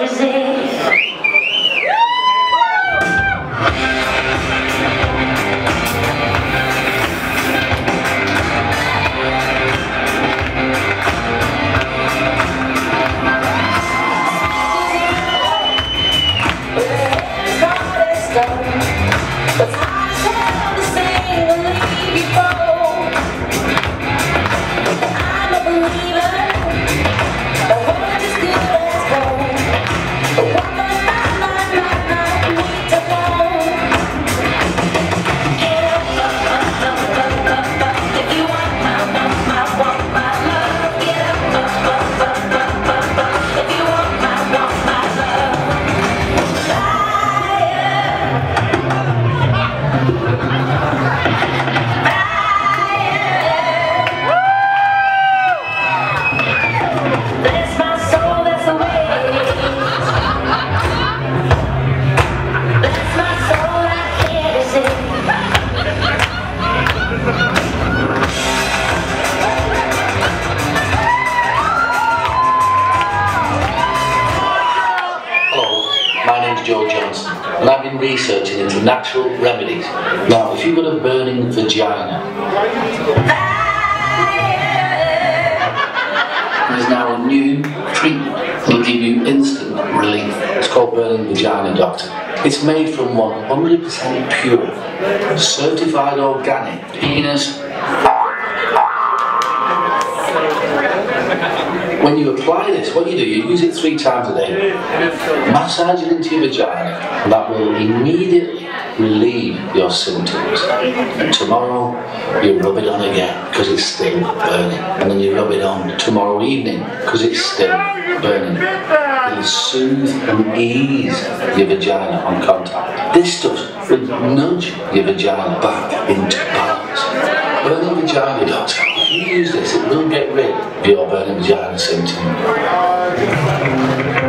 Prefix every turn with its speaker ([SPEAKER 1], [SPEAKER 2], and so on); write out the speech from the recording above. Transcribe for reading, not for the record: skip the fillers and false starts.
[SPEAKER 1] as if
[SPEAKER 2] and I've been researching into natural remedies. Now, if you've got a burning vagina, there's now a new treatment that will give you instant relief. It's called Burning Vagina, Doctor. It's made from 100% pure, certified organic penis. When you apply this, what you do, you use it 3 times a day. Massage it into your vagina, and that will immediately relieve your symptoms. And tomorrow, you rub it on again, because it's still burning. And then you rub it on tomorrow evening, because it's still burning. It'll soothe and ease your vagina on contact. This stuff will nudge your vagina back into balance. Burning Vagina, Doctor. If you use this, it will get rid of your burning vagina symptom.